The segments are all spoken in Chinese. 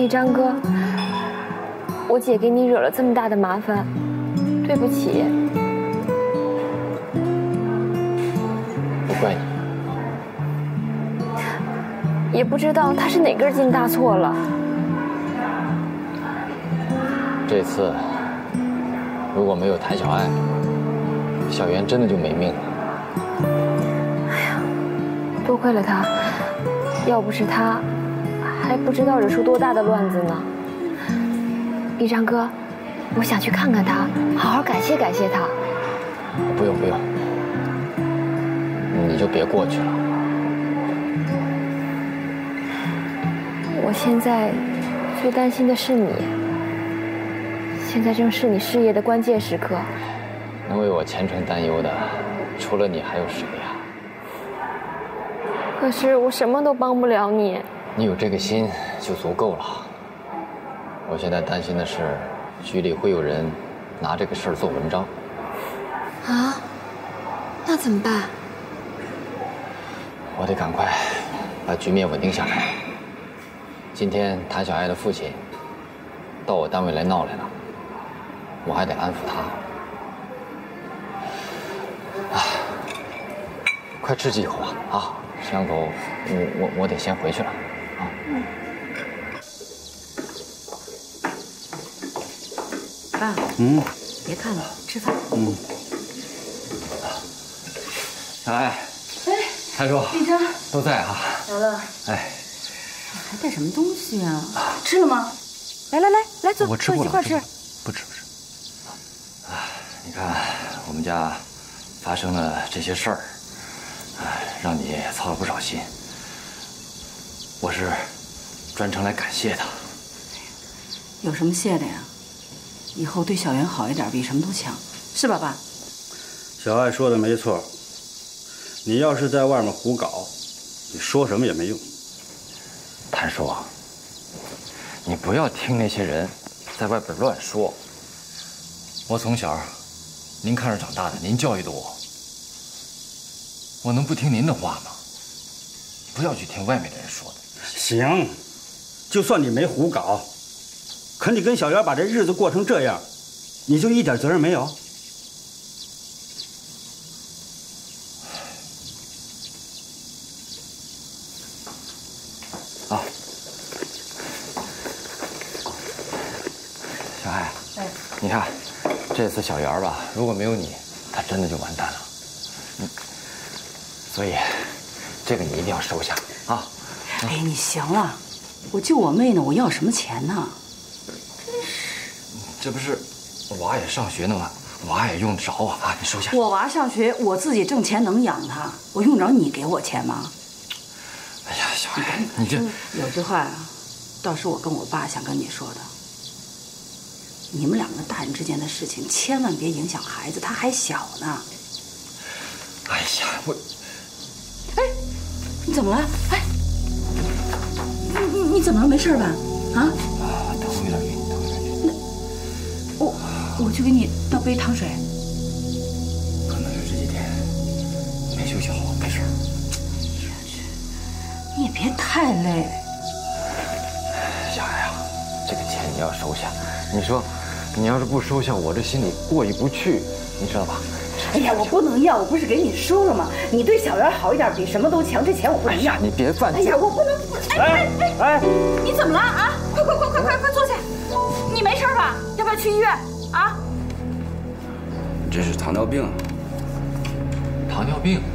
李张哥，我姐给你惹了这么大的麻烦，对不起。 不怪你。 也不知道她是哪根筋搭错了。 这次如果没有谭小爱，小袁真的就没命了。 哎呀，多亏了她，要不是她，还不知道惹出多大的乱子呢。李张哥，我想去看看她，好好感谢感谢她。 不用不用，你就别过去了。 我现在最担心的是你，现在正是你事业的关键时刻。 能为我前程担忧的，除了你还有谁呀？ 可是我什么都帮不了你。 你有这个心就足够了。我现在担心的是，局里会有人拿这个事儿做文章。 啊？那怎么办？ 我得赶快把局面稳定下来。今天谭小爱的父亲到我单位来闹来了，我还得安抚他。啊，快吃几口吧！啊，石阳狗，我得先回去了。啊。 爸，别看了，吃饭。 小爱，谭叔， 李章都在啊。 来了。 哎， 还带什么东西啊？吃了吗？来，坐， 我吃过了， 一块吃。 不吃。你看，我们家发生了这些事儿，让你操了不少心。我是专程来感谢他。 有什么谢的呀？以后对小袁好一点，比什么都强，是吧，爸？ 小爱说的没错，你要是在外面胡搞，你说什么也没用。 谭叔，你不要听那些人在外边乱说。我从小您看着长大的，您教育的我能不听您的话吗？不要去听外面的人说的。 行，就算你没胡搞，可你跟小袁把这日子过成这样，你就一点责任没有？ 啊，小爱，你看，这次小袁吧，如果没有你，他真的就完蛋了。所以，这个你一定要收下啊！ 哎，你行了，我救我妹呢，我要什么钱呢？ 这不是娃也上学呢吗？娃也用得着啊！你收下。 我娃上学，我自己挣钱能养他，我用着你给我钱吗？ 哎呀，小爱，你这有句话呀，倒是我跟我爸想跟你说的。你们两个大人之间的事情，千万别影响孩子，他还小呢。 哎呀， 哎，你怎么了？哎，你怎么了？没事吧？啊？ 头有点晕，头有点晕。 我去给你倒杯糖水。 可能是这几天没休息好，没事。 你也别太累。 小爱啊，这个钱你要收下。你说，你要是不收下，我这心里过意不去，你知道吧？ 哎呀，我不能要，我不是给你说了吗？你对小袁好一点，比什么都强。这钱我不能要。 你别犯。 哎呀，我不能。哎，你怎么了啊？快坐下。你没事吧？要不要去医院啊？ 这是糖尿病。 糖尿病？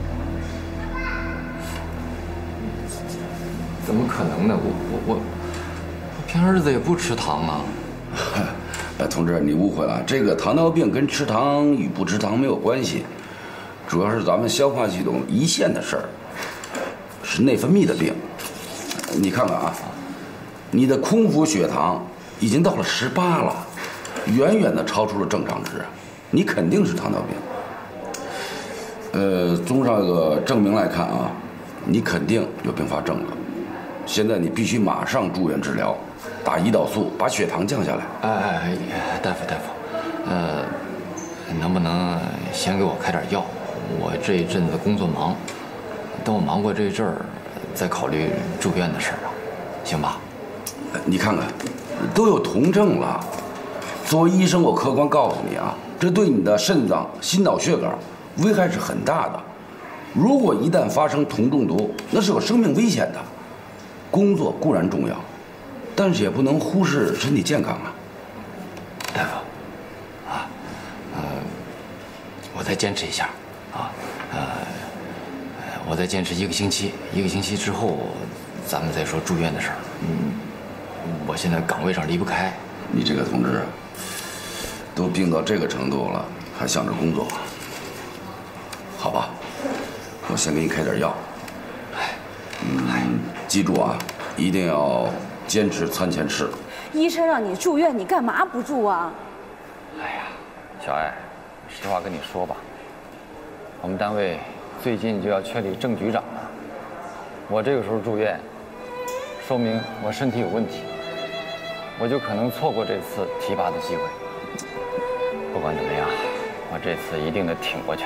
怎么可能呢？我平常日子也不吃糖啊。 同志，你误会了，这个糖尿病跟吃糖与不吃糖没有关系，主要是咱们消化系统胰腺的事儿，是内分泌的病。你看看啊，你的空腹血糖已经到了18了，远远的超出了正常值，你肯定是糖尿病。综上个证明来看啊，你肯定有并发症了。现在你必须马上住院治疗，打胰岛素，把血糖降下来。 大夫，能不能先给我开点药？我这一阵子工作忙，等我忙过这一阵儿，再考虑住院的事儿啊，行吧？ 你看看，都有酮症了。作为医生，我客观告诉你啊，这对你的肾脏、心脑血管危害是很大的。如果一旦发生酮中毒，那是有生命危险的。工作固然重要，但是也不能忽视身体健康啊。 大夫，我再坚持一下，我再坚持1个星期，1个星期之后，咱们再说住院的事儿。我现在岗位上离不开。 你这个同志，都病到这个程度了，还想着工作？好吧，我先给你开点药。记住啊，一定要坚持餐前吃。 医生让你住院，你干嘛不住啊？ 哎呀，小艾，实话跟你说吧，我们单位最近就要确立正局长了。我这个时候住院，说明我身体有问题，我就可能错过这次提拔的机会。不管怎么样，我这次一定得挺过去。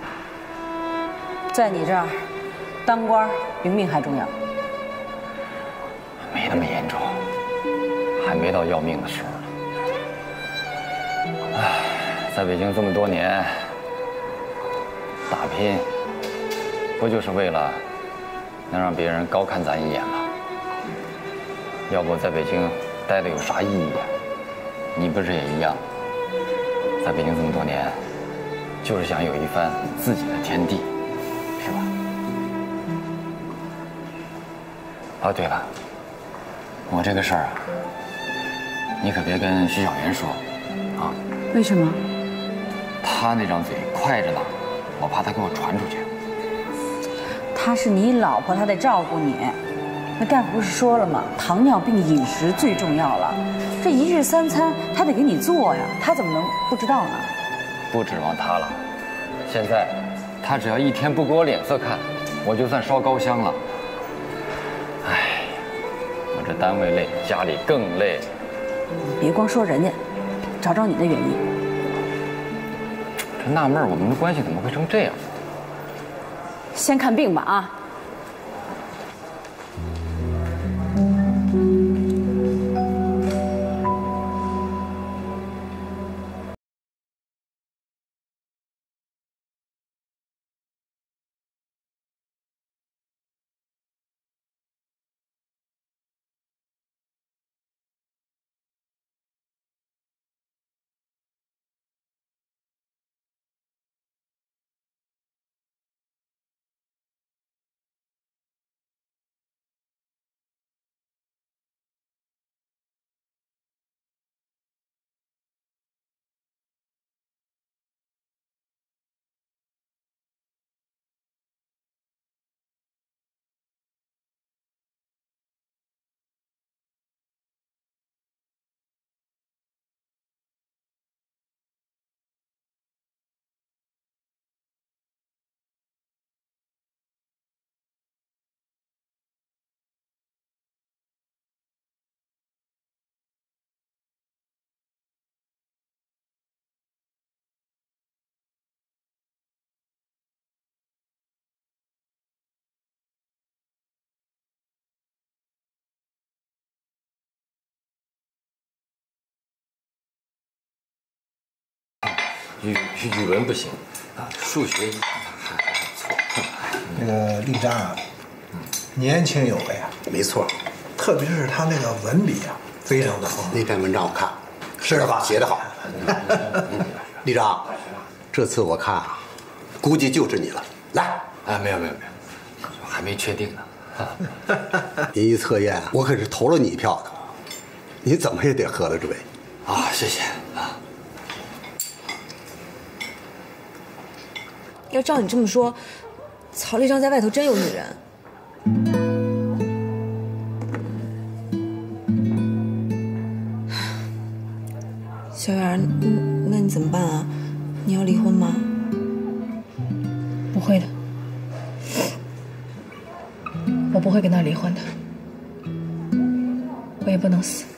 在你这儿，当官比命还重要。 没那么严重，还没到要命的时候呢。唉，在北京这么多年，打拼，不就是为了能让别人高看咱一眼吗？要不在北京待的有啥意义啊？你不是也一样？在北京这么多年，就是想有一番自己的天地，是吧？哦，对了。我这个事儿啊，你可别跟徐小媛说，啊？ 为什么？ 他那张嘴快着呢，我怕他给我传出去。 她是你老婆，她得照顾你。那大夫不是说了吗？糖尿病饮食最重要了，这1日3餐她得给你做呀，她怎么能不知道呢？ 不指望他了，现在他只要一天不给我脸色看，我就算烧高香了。唉。这单位累，家里更累。 别光说人家，找找你的原因。 这纳闷我们的关系怎么会成这样？ 先看病吧啊！ 语文不行啊，数学还不错。 那个丽章啊，年轻有为啊， 没错， 特别是他那个文笔啊，非常的丰富。 那篇文章我看， 是吧？ 写得好。丽章，这次我看啊，估计就是你了。来， 没有，还没确定呢。 民意测验，我可是投了你一票的，你怎么也得喝了这杯。 啊，谢谢啊。 要照你这么说，曹立章在外头真有女人。小媛，那你怎么办啊？你要离婚吗？ 不会的，我不会跟他离婚的，我也不能死。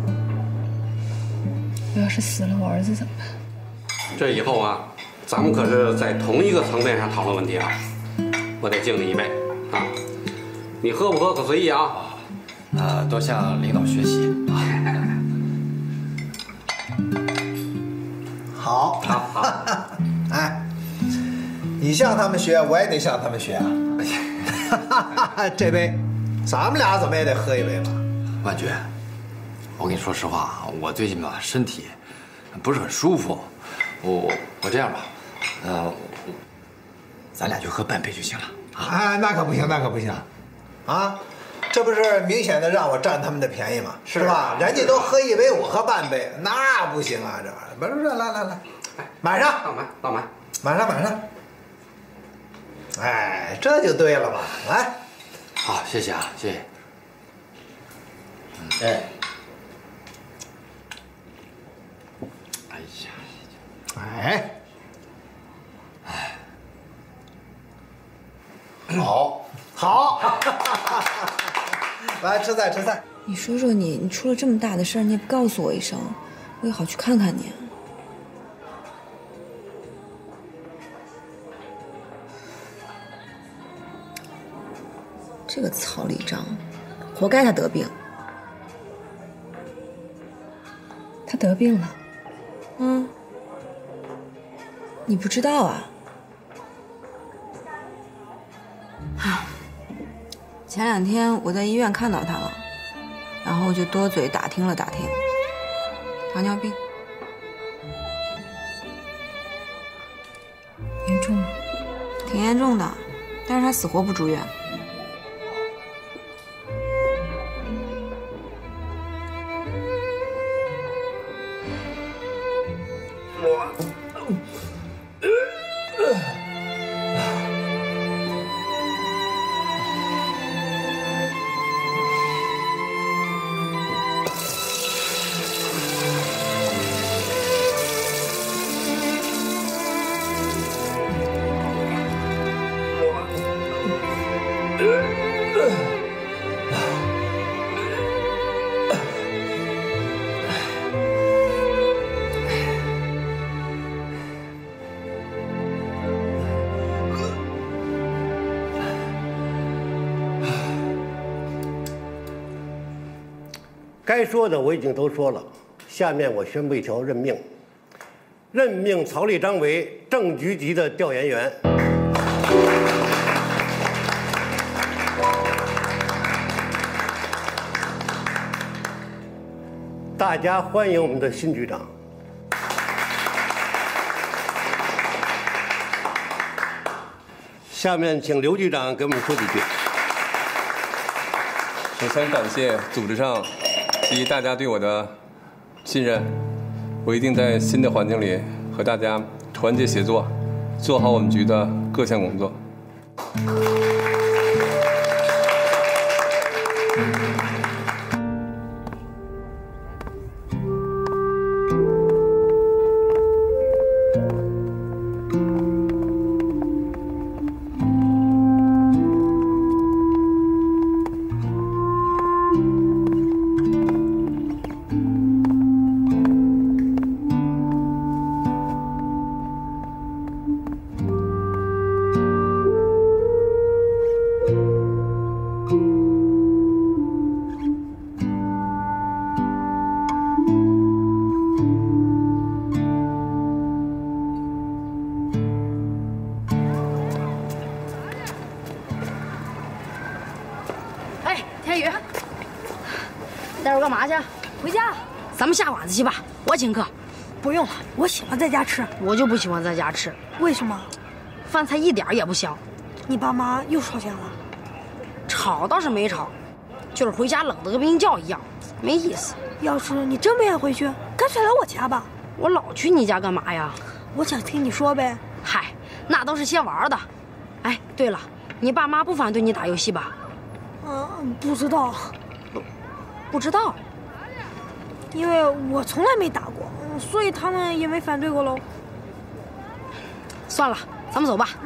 我要是死了，我儿子怎么办？ 这以后啊，咱们可是在同一个层面上讨论问题啊！我得敬你一杯啊！你喝不喝可随意啊！ 多向领导学习啊。 好，好，哎，你向他们学，我也得向他们学啊。这杯，咱们俩怎么也得喝一杯吧？ 万军，我跟你说实话啊，我最近吧身体不是很舒服，我这样吧，咱俩就喝半杯就行了啊。 哎，那可不行，那可不行，啊！这不是明显的让我占他们的便宜吗？是吧？人家都喝一杯，我喝半杯，那不行啊！这玩意儿，不是，来，满上， 倒满， 满上。哎，这就对了吧？来， 好，谢谢啊，谢谢。 哎， 哎呀，好， 来吃菜。 你说说你出了这么大的事儿，你也不告诉我一声，我也好去看看你。这个曹立章，活该他得病。他得病了？嗯，你不知道啊？ 前2天我在医院看到他了，然后就多嘴打听了打听，糖尿病。 严重吗？ 挺严重的，但是他死活不住院。 该说的我已经都说了，下面我宣布一条任命，任命曹立章为正局级的调研员。大家欢迎我们的新局长。下面请刘局长给我们说几句。 首先感谢组织上及大家对我的信任，我一定在新的环境里和大家团结协作，做好我们局的各项工作。 待会儿干嘛去？ 回家。 咱们下馆子去吧，我请客。 不用了，我喜欢在家吃。 我就不喜欢在家吃。 为什么？ 饭菜一点也不香。 你爸妈又吵架了？ 吵倒是没吵，就是回家冷得跟冰窖一样，没意思。 要是你真不愿意回去，干脆来我家吧。 我老去你家干嘛呀？ 我想听你说呗。 嗨，那都是些玩的。哎，对了，你爸妈不反对你打游戏吧？ 不知道。 不知道， 因为我从来没打过，所以他们也没反对过喽。 算了，咱们走吧。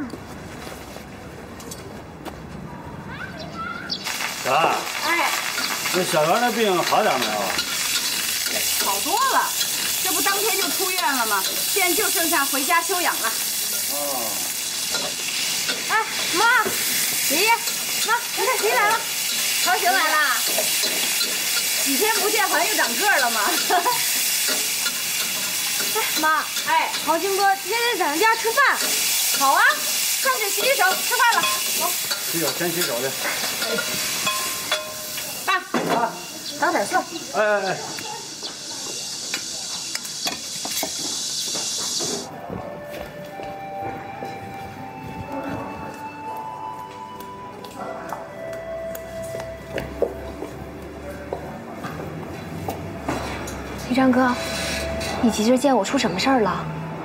啊， 哎， 这小袁的病好点没有？ 好多了，这不当天就出院了吗？现在就剩下回家休养了。 哦。 哎，妈，爷爷，妈，你看谁来了？ 超行来啦！几天不见，好像又长个了嘛。 哎，妈，哎，豪兴哥今天在咱们家吃饭。 好啊，上去洗洗手，吃饭了。走。 洗手，先洗手去。 爸，啊，打点蒜。 哎。 一章哥，你急着见我出什么事儿了？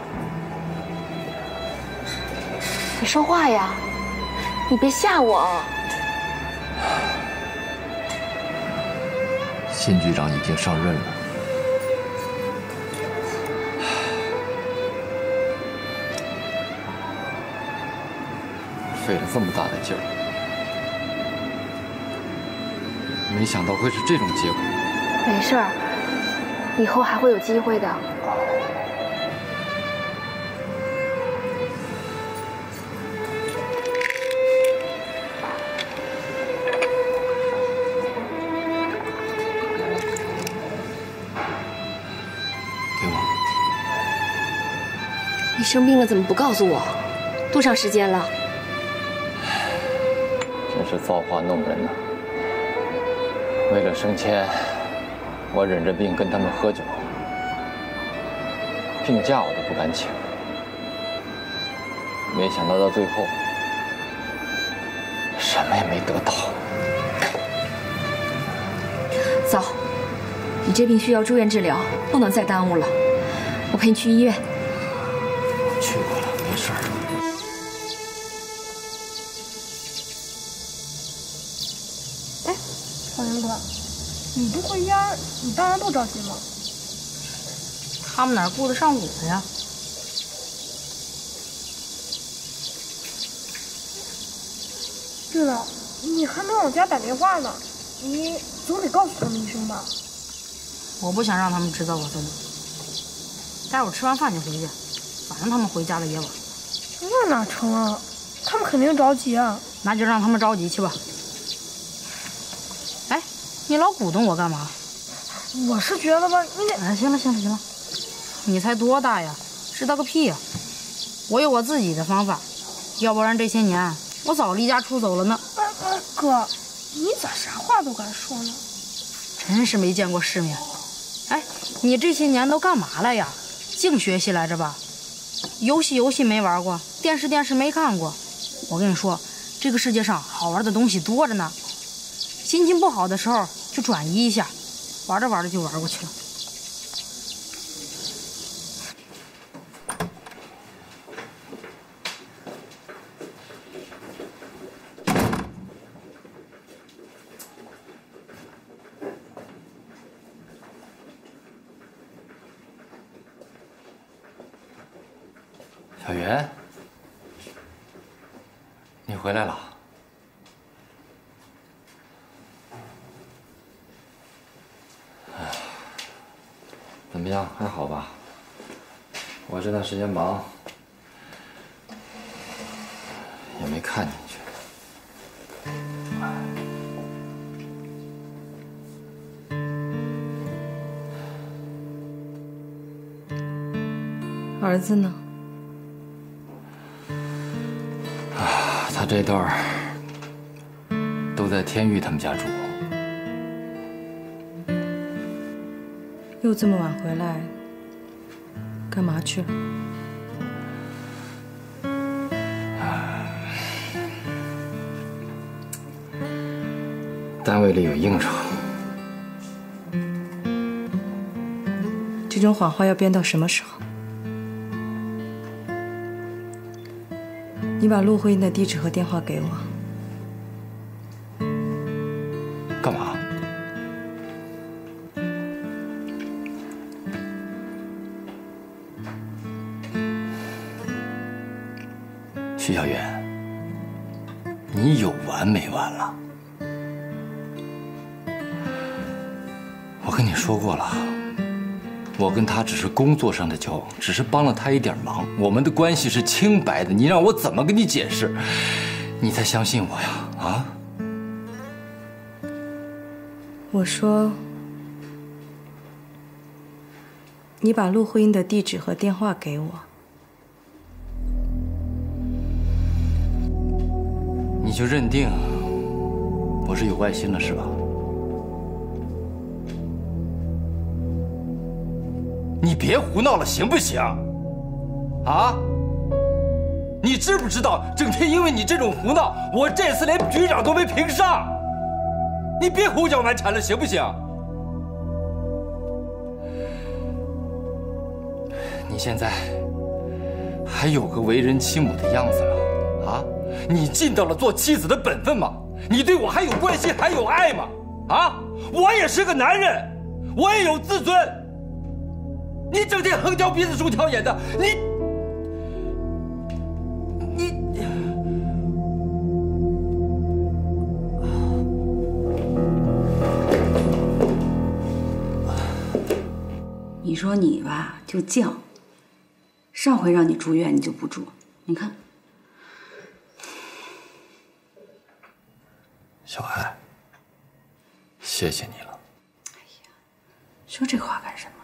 你说话呀！你别吓我。 新局长已经上任了，费了这么大的劲儿，没想到会是这种结果。 没事儿。以后还会有机会的。 给我。 你生病了怎么不告诉我？多长时间了？ 真是造化弄人呐！为了升迁。我忍着病跟他们喝酒，病假我都不敢请，没想到到最后什么也没得到。 走，你这病需要住院治疗，不能再耽误了。我陪你去医院。 我去过了，没事儿。 哎，少年哥。你不回家，你爸妈不着急吗？ 他们哪顾得上我呀？ 对了，你还没往家打电话呢，你总得告诉他们一声吧。 我不想让他们知道我在哪。待会儿吃完饭就回去，反正他们回家的也晚。 那哪成啊？他们肯定着急啊。 那就让他们着急去吧。哎。你老鼓动我干嘛？ 我是觉得吧，你得…… 哎，行了，你才多大呀？知道个屁呀！我有我自己的方法，要不然这些年我早离家出走了呢。 哥，你咋啥话都敢说呢？ 真是没见过世面。哎，你这些年都干嘛了呀？净学习来着吧？游戏没玩过，电视没看过。我跟你说，这个世界上好玩的东西多着呢。心情不好的时候就转移一下，玩着玩着就玩过去了。 小袁，你回来了。怎么样，还好吧？我这段时间忙，也没看进去。 儿子呢？ 他这段儿都在天玉他们家住。 又这么晚回来，干嘛去了？ 单位里有应酬。 这种谎话要编到什么时候？你把陆慧英的地址和电话给我。 干嘛？徐小媛，你有完没完了？我跟你说过了，我跟他只是工作上的交往，只是帮了他一点忙，我们的关系是清白的。你让我怎么跟你解释，你才相信我呀？啊？ 我说，你把陆慧英的地址和电话给我。 你就认定我是有外心了是吧？你别胡闹了，行不行？啊？你知不知道，整天因为你这种胡闹，我这次连局长都没评上。你别胡搅蛮缠了，行不行？你现在还有个为人妻母的样子了啊？你尽到了做妻子的本分吗？你对我还有关心，还有爱吗？啊！我也是个男人，我也有自尊。你整天横挑鼻子竖挑眼的， 你说你吧就犟，上回让你住院你就不住，你看。 小爱，谢谢你了。 哎呀，说这话干什么？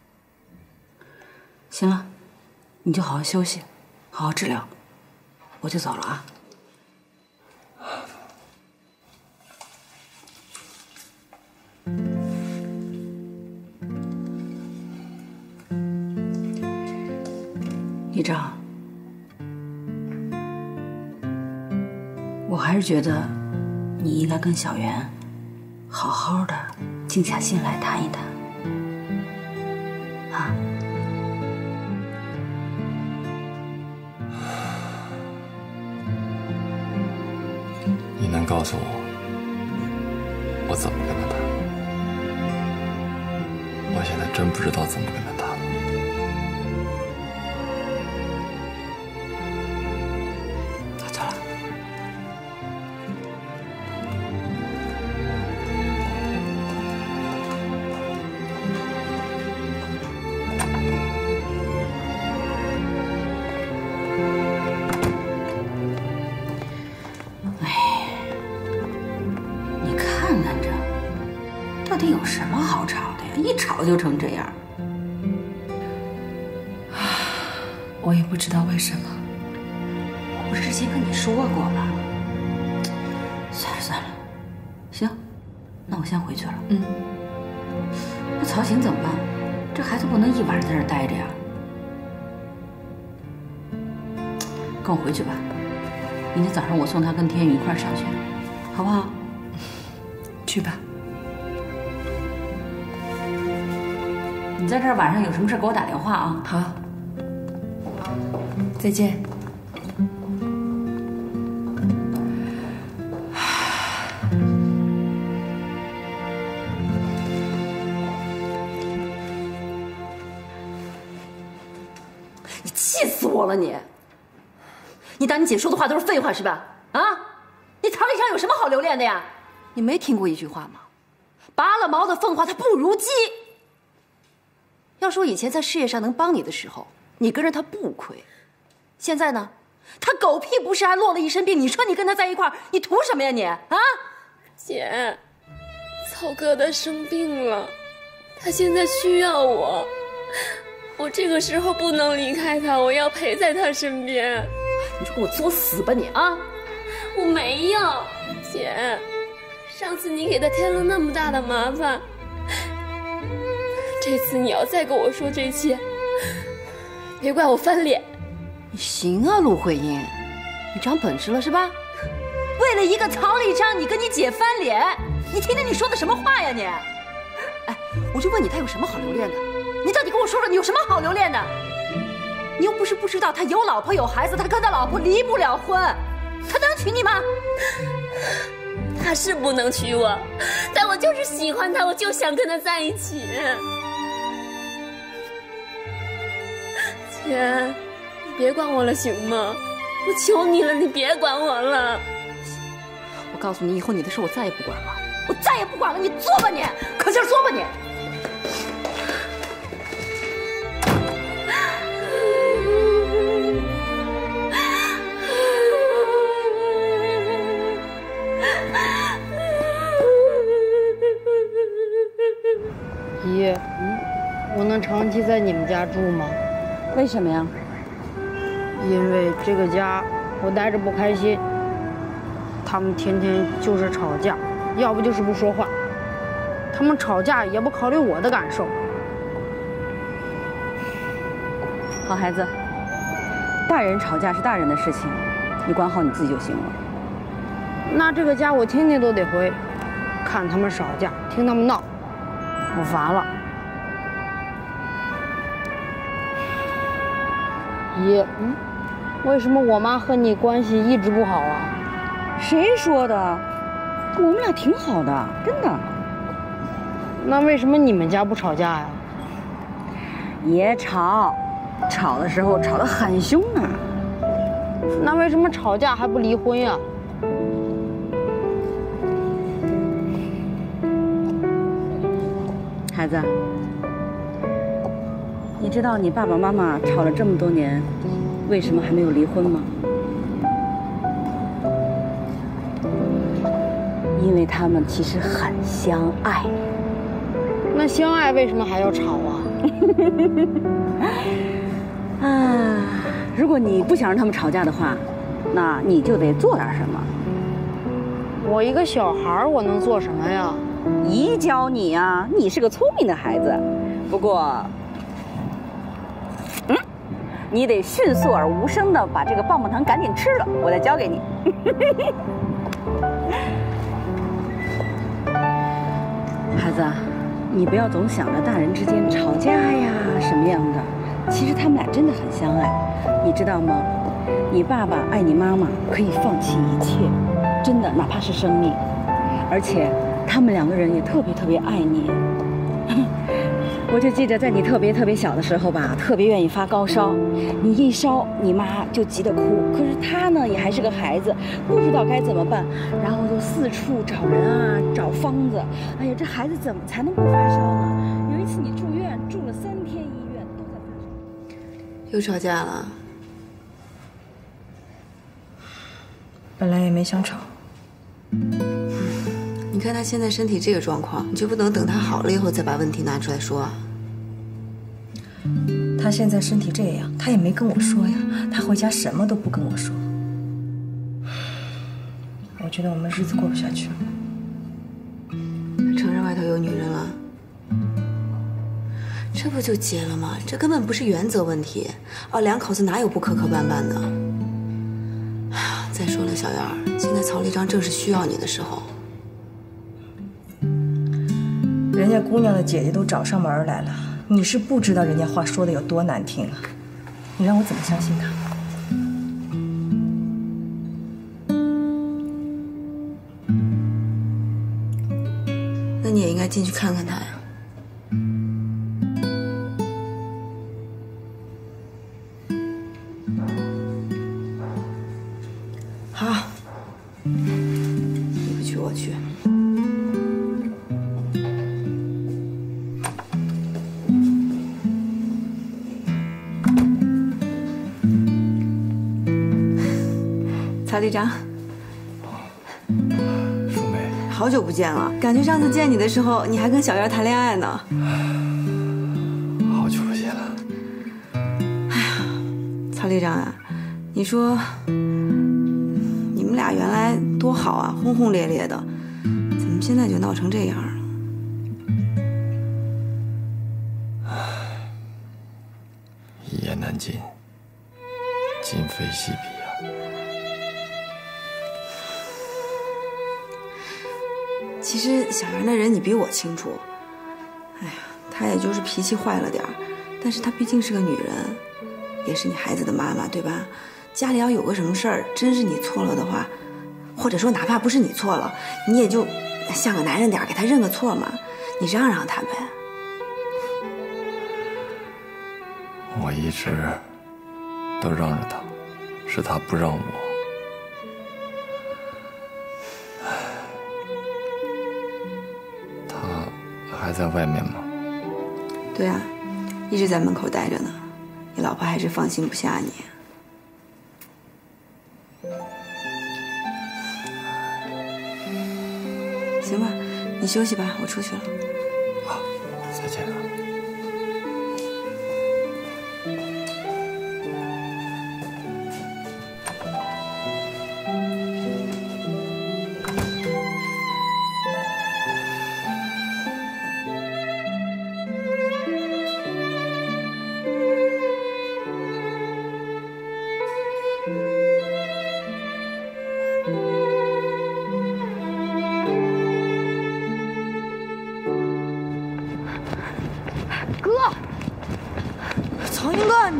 行了，你就好好休息，好好治疗，我就走了啊。李章，我还是觉得你应该跟小袁好好的静下心来谈一谈，啊？ 你能告诉我怎么跟他谈？我现在真不知道怎么跟他谈。 走了。到底有什么好吵的呀？一吵就成这样。 我也不知道为什么。 我不是之前跟你说过吗？算了算了，行，那我先回去了。那曹晴怎么办？这孩子不能一晚上在这儿待着呀。跟我回去吧，明天早上我送他跟天宇一块儿上学，好不好？ 去吧。 你在这儿晚上有什么事给我打电话啊？ 好，再见。 你气死我了你！你当你姐说的话都是废话是吧？啊，你唐立昌有什么好留恋的呀？你没听过一句话吗？拔了毛的凤凰它不如鸡。要说以前在事业上能帮你的时候，你跟着他不亏。现在呢，他狗屁不是，还落了一身病。你说你跟他在一块儿，你图什么呀你？啊， 姐，曹哥他生病了，他现在需要我，我这个时候不能离开他，我要陪在他身边。 你就给我作死吧你啊！ 我没有，姐，上次你给他添了那么大的麻烦。这次你要再跟我说这些，别怪我翻脸。 你行啊，陆慧英，你长本事了是吧？为了一个曹立章，你跟你姐翻脸，你听听你说的什么话呀你？哎，我就问你，他有什么好留恋的？你到底跟我说说，你有什么好留恋的？你又不是不知道，他有老婆有孩子，他跟他老婆离不了婚，他能娶你吗？ 他是不能娶我，但我就是喜欢他，我就想跟他在一起。姐，你别管我了行吗？我求你了，你别管我了。 我告诉你，以后你的事我再也不管了，我再也不管了。你作吧你，可劲儿作吧你。 家住吗？ 为什么呀？ 因为这个家我待着不开心，他们天天就是吵架，要不就是不说话。他们吵架也不考虑我的感受。 好孩子，大人吵架是大人的事情，你管好你自己就行了。 那这个家我天天都得回，看他们吵架，听他们闹，我烦了。爷，为什么我妈和你关系一直不好啊？ 谁说的？我们俩挺好的，真的。 那为什么你们家不吵架呀？ 也吵，吵的时候吵得很凶啊。 那为什么吵架还不离婚呀？ 孩子，你知道你爸爸妈妈吵了这么多年，为什么还没有离婚吗？因为他们其实很相爱。 那相爱为什么还要吵啊？ 啊，如果你不想让他们吵架的话，那你就得做点什么。 我一个小孩，我能做什么呀？ 姨教你啊，你是个聪明的孩子。不过，你得迅速而无声的把这个棒棒糖赶紧吃了，我再教给你。孩子，你不要总想着大人之间吵架呀什么样的，其实他们俩真的很相爱，你知道吗？你爸爸爱你妈妈，可以放弃一切，真的，哪怕是生命，而且他们两个人也特别特别爱你。我就记得在你特别小的时候吧，特别愿意发高烧，你一烧，你妈就急得哭。可是她呢，也还是个孩子，不知道该怎么办，然后就四处找人啊，找方子。哎呀，这孩子怎么才能不发烧呢？有一次你住院，住了3天医院，都在发烧。 又吵架了？本来也没想吵。你看他现在身体这个状况，你就不能等他好了以后再把问题拿出来说啊？他现在身体这样，他也没跟我说呀。他回家什么都不跟我说。我觉得我们日子过不下去了。承认外头有女人了？这不就结了吗？这根本不是原则问题。哦，两口子哪有不磕磕绊绊的？再说了，小燕儿，现在曹立章正是需要你的时候。人家姑娘的姐姐都找上门来了，你是不知道人家话说的有多难听啊！你让我怎么相信他？那你也应该进去看看他呀。好，你不去我去。曹队长， 淑梅， 好久不见了，感觉上次见你的时候，你还跟小燕谈恋爱呢。 好久不见了。 哎呀，曹队长啊，你说你们俩原来多好啊，轰轰烈烈的，怎么现在就闹成这样了？ 一言难尽，今非昔比啊。 其实小燕那人你比我清楚，哎呀，她也就是脾气坏了点儿，但是她毕竟是个女人，也是你孩子的妈妈，对吧？家里要有个什么事儿，真是你错了的话，或者说哪怕不是你错了，你也就像个男人点儿，给她认个错嘛，你让让她呗。 我一直都让着他，是他不让我。还在外面吗？ 对啊，一直在门口待着呢。你老婆还是放心不下你。行吧，你休息吧，我出去了。 好，再见了。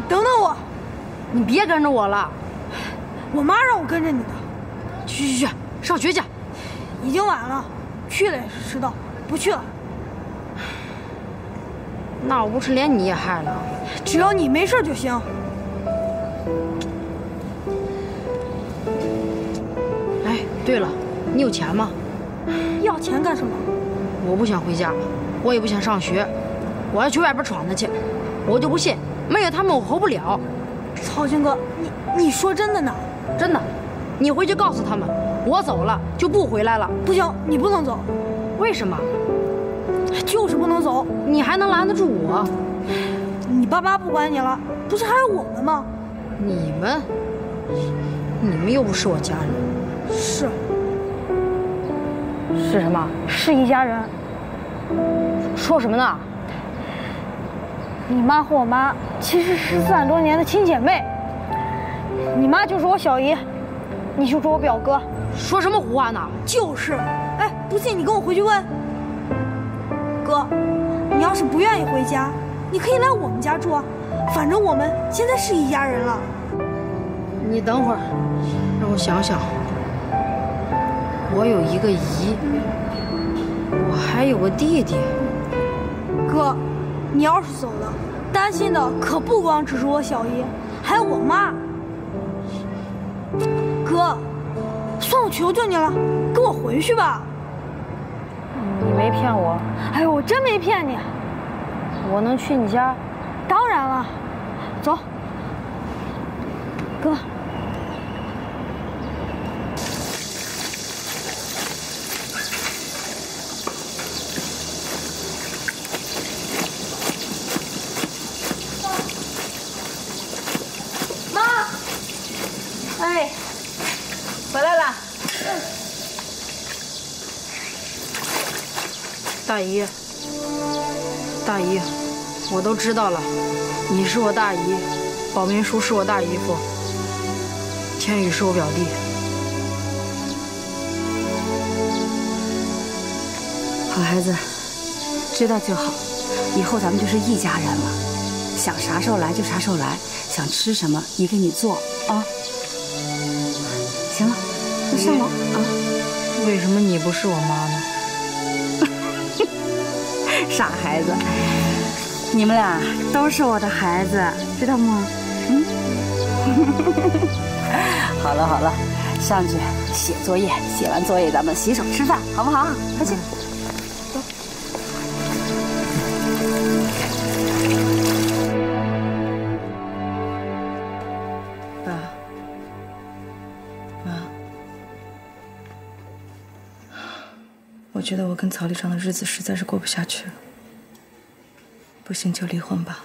等等我， 你别跟着我了。 我妈让我跟着你的。 去，上学去。 已经晚了，去了也是迟到，不去了。 那我不是连你也害了？ 只要你没事就行。 哎，对了，你有钱吗？ 要钱干什么？ 我不想回家，我也不想上学，我要去外边闯荡去。我就不信没有他们我活不了。 曹军哥，你说真的呢？ 真的，你回去告诉他们，我走了就不回来了。 不行，你不能走。 为什么？ 就是不能走。 你还能拦得住我？ 你爸妈不管你了，不是还有我们吗？ 你们又不是我家人。 是什么？是一家人。 说什么呢？ 你妈和我妈其实是14万多年的亲姐妹。你妈就是我小姨，你就是我表哥。 说什么胡话呢？ 就是。哎，不信你跟我回去问。哥，你要是不愿意回家，你可以来我们家住啊，反正我们现在是一家人了。 你等会儿，让我想想。我有一个姨，我还有个弟弟。 哥，你要是走了，担心的可不光只是我小姨，还有我妈。哥，算我求求你了，跟我回去吧。 你没骗我？ 哎呦，我真没骗你。 我能去你家？ 当然了，走。哥。 妈，哎，回来了。 大姨，我都知道了，你是我大姨，宝明叔是我大姨夫，天宇是我表弟。 好孩子，知道就好，以后咱们就是一家人了，想啥时候来就啥时候来，想吃什么姨给你做啊。行了，那上楼啊。 为什么你不是我妈呢？ 傻孩子，你们俩都是我的孩子，知道吗？好了，上去写作业，写完作业咱们洗手吃饭，好不好？快去。走。爸，妈，我觉得我跟曹立章的日子实在是过不下去了。不行就离婚吧。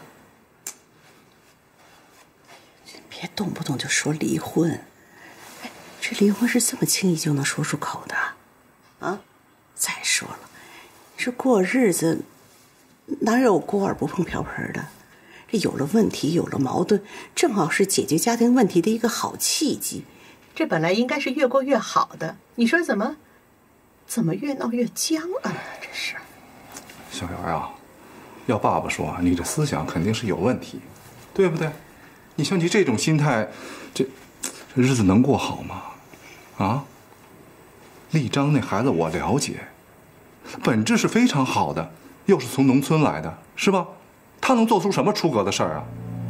别动不动就说离婚，哎，这离婚是这么轻易就能说出口的，啊！再说了，你说过日子，哪有锅碗不碰瓢盆的？这有了问题，有了矛盾，正好是解决家庭问题的一个好契机。这本来应该是越过越好的，你说怎么越闹越僵啊？这是。 小媛啊。要爸爸说，你的思想肯定是有问题，对不对？你像你这种心态，这日子能过好吗？啊？立章那孩子我了解，本质是非常好的，又是从农村来的，是吧？他能做出什么出格的事儿啊？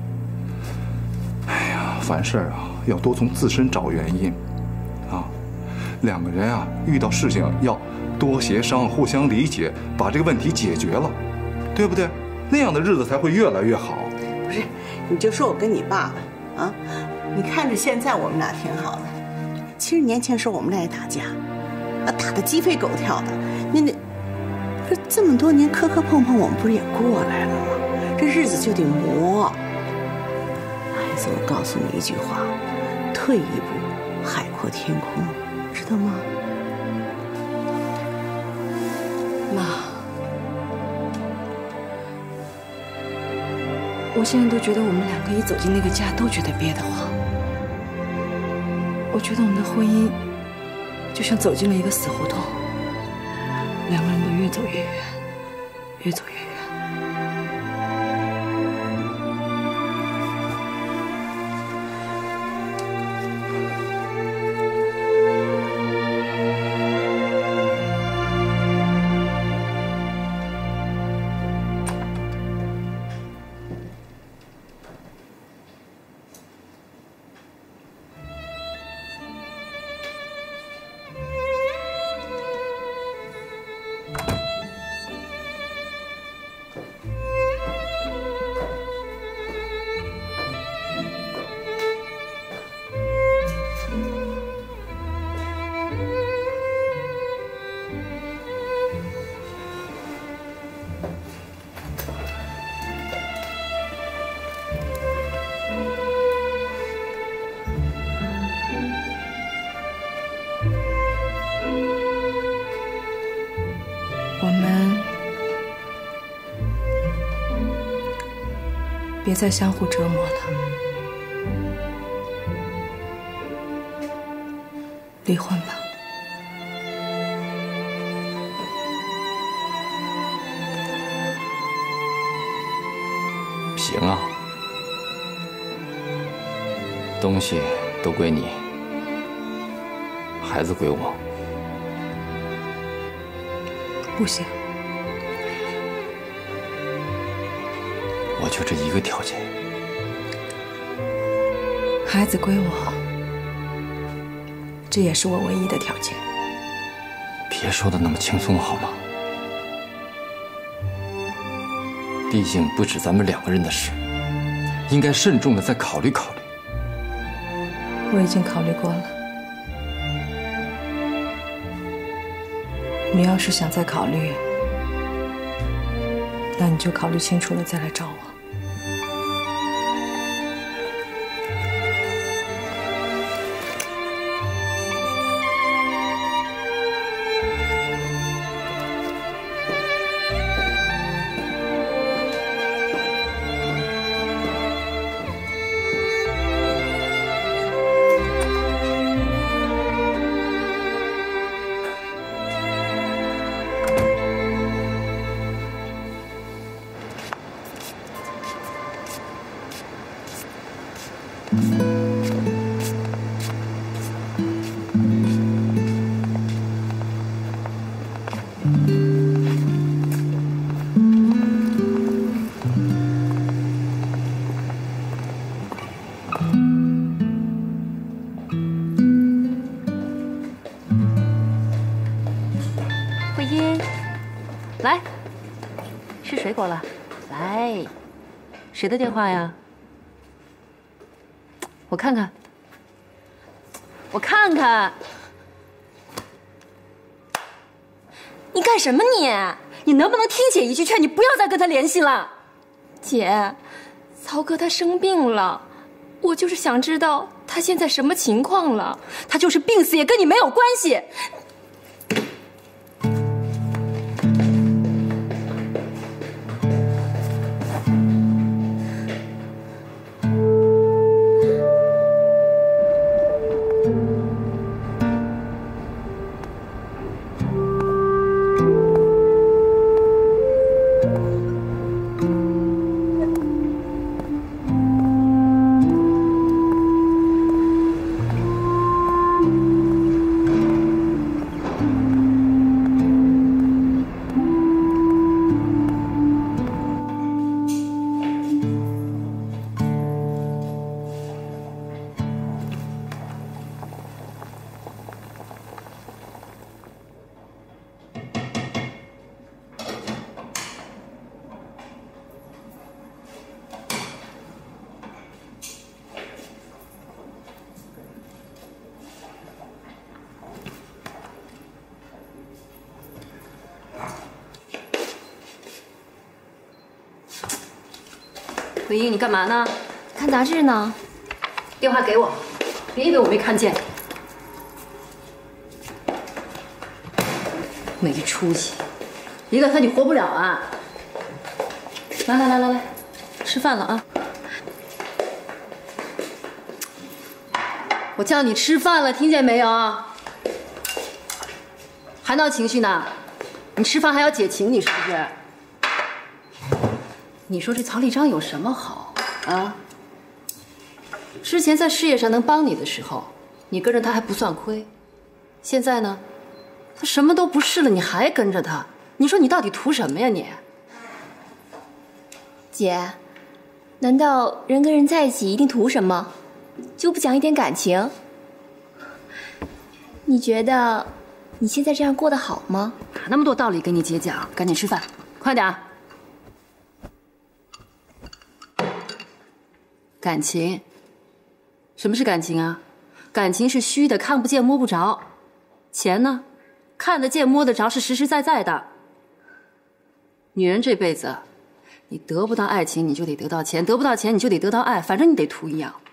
哎呀，凡事啊要多从自身找原因，啊，两个人啊遇到事情要多协商，互相理解，把这个问题解决了。对不对？那样的日子才会越来越好。 不是，你就说我跟你爸爸啊，你看着现在我们俩挺好的，其实年轻时候我们俩也打架，打得鸡飞狗跳的。那可这么多年磕磕碰碰，我们不是也过来了吗？这日子就得磨。孩子，我告诉你一句话，退一步，海阔天空，知道吗？ 妈。我现在都觉得我们两个一走进那个家，都觉得憋得慌。我觉得我们的婚姻就像走进了一个死胡同，两个人都越走越远，越走越远。 别再相互折磨了，离婚吧。 行啊，东西都归你，孩子归我。 不行， 我就这一个条件。 孩子归我，这也是我唯一的条件。 别说的那么轻松好吗？毕竟不止咱们2个人的事，应该慎重的再考虑考虑。 我已经考虑过了。你要是想再考虑，那你就考虑清楚了再来找我。 来，吃水果了。来，谁的电话呀？我看看，我看看。 你干什么你？ 你能不能听姐一句劝，你不要再跟他联系了？ 姐，曹哥他生病了，我就是想知道他现在什么情况了。 他就是病死也跟你没有关系。 桂英，你干嘛呢？ 看杂志呢。 电话给我，别以为我没看见。没出息，一个他你活不了啊！来，吃饭了啊！我叫你吃饭了，听见没有？还闹情绪呢？你吃饭还要解情，你是不是？你说这曹立章有什么好啊？之前在事业上能帮你的时候，你跟着他还不算亏。现在呢，他什么都不是了，你还跟着他，你说你到底图什么呀你？ 姐，难道人跟人在一起一定图什么？就不讲一点感情？你觉得你现在这样过得好吗？ 哪那么多道理跟你姐讲？赶紧吃饭，快点儿。感情，什么是感情啊？感情是虚的，看不见摸不着。钱呢，看得见摸得着，是实实在在的。女人这辈子，你得不到爱情，你就得得到钱；得不到钱，你就得得到爱，反正你得图一样。